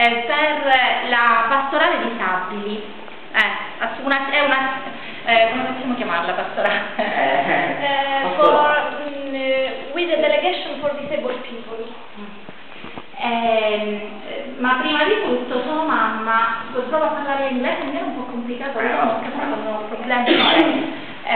per la pastorale disabili. Come possiamo chiamarla pastorale? With a delegation for disabled people. Ma prima di tutto sono mamma, provo a parlare inglese, mi è un po' complicato, sono problemi.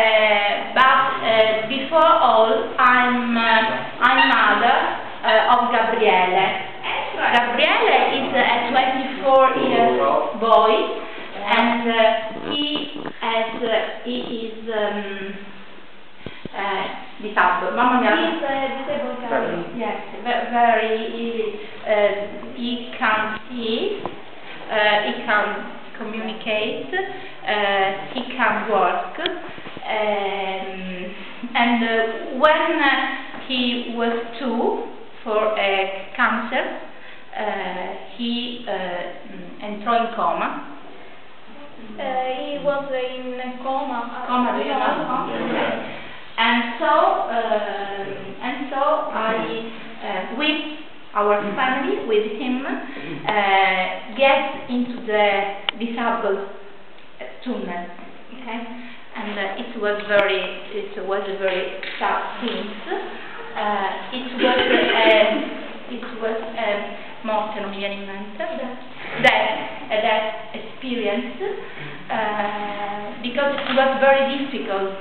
But before all, I'm mother of Gabriele. Gabriele is a 24-year boy, and he is disabled. Mamma mia. He's disabled child. Yes, very. He can see. He can communicate. He can work. And when he was 2 for a cancer, he entrò in coma. He was in coma. Coma, do you know? And so I, with our family, with him, get into the disabled tunnel. Okay, and it was a very sad thing. It was morte, non mi viene in mente, that experience, because it was very difficult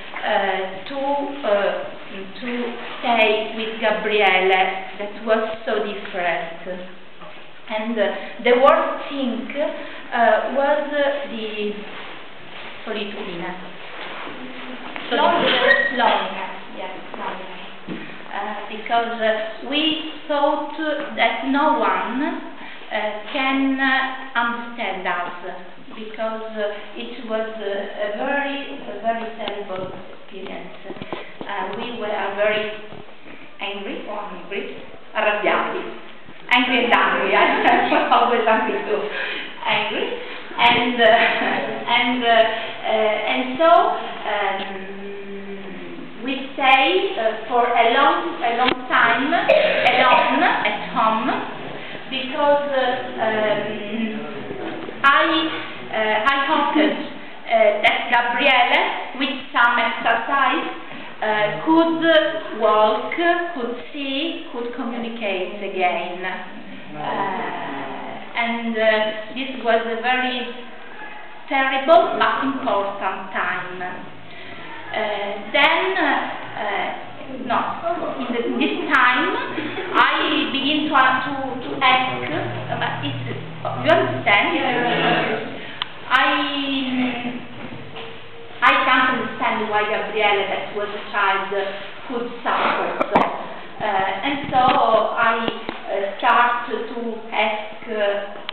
to stay with Gabriele, that was so different. And the worst thing was the solitudine. Loneliness, yes, loneliness. Because we thought that no one can understand us, because it was a very terrible experience. We were very angry, arrabbiati, angry and angry. I was always angry too, angry, and so we stayed for a long time alone at home, because I hoped that Gabriele, with some exercise, could walk, could see, could communicate again. And this was a very terrible but important time. This time, I begin to ask, you understand? I can't understand why Gabriele, that was a child, could suffer so. And so I start to ask